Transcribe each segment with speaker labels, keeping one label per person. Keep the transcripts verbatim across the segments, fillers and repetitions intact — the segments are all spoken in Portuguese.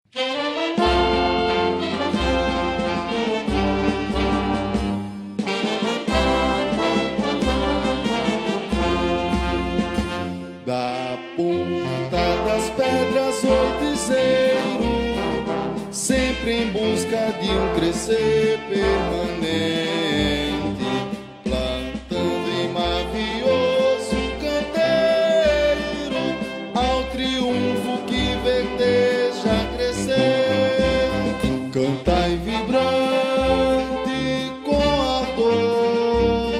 Speaker 1: Da ponta das pedras oitizeiro, sempre em busca de um crescer permanente, plantando em mavioso canteiro, ao triunfo que verdeja crescente. Cantai vibrante com ardor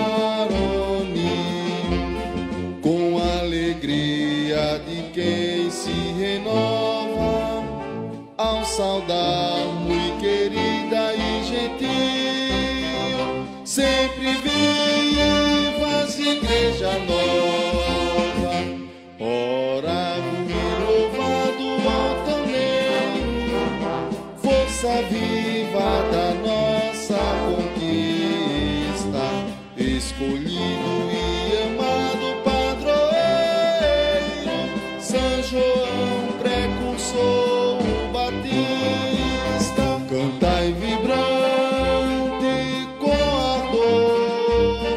Speaker 1: varonil, com alegria de quem se renova, ao saudar muito querida e gentil, sempre vivas, igreja nova, oráculo e louvado altaneiro, força viva da nossa conquista, escolhido e amado padroeiro, São João precursor Batista. Cantai vibrante com ardor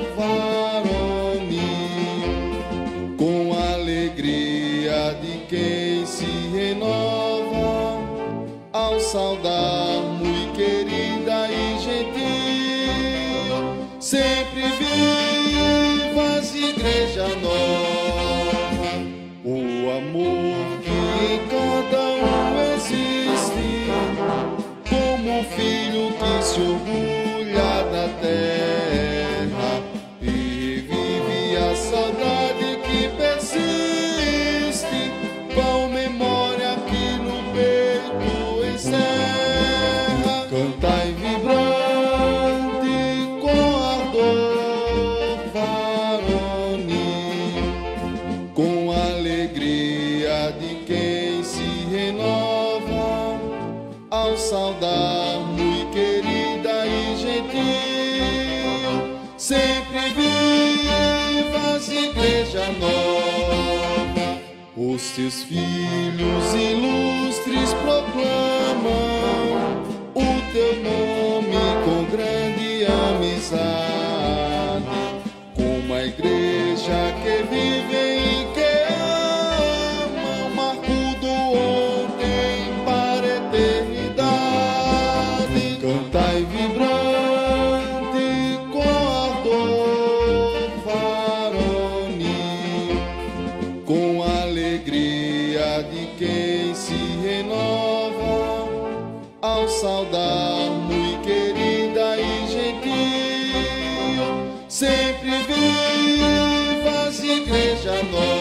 Speaker 1: varonil, com alegria de quem se renova, ao saudar muito querida e gentil, sempre vivas, igreja nova. O amor que em cada um existe, como um filho que se orgulha da terra e revive a saudade que persiste, qual memória que no peito encerra. Cantai vibrante com ardor varonil, com alegria de quem se renova, ao saudar muito querida e gentil, sempre vivas, igreja nova. Os teus filhos ilustres proclamam o teu nome com grande amizade, como a igreja que vive e que ama, marco do ontem para a eternidade. Cantai vibrante com ardor varonil, com alegria de quem se renova, ao saudar muito querida e gentil, sempre vivas, igreja nova.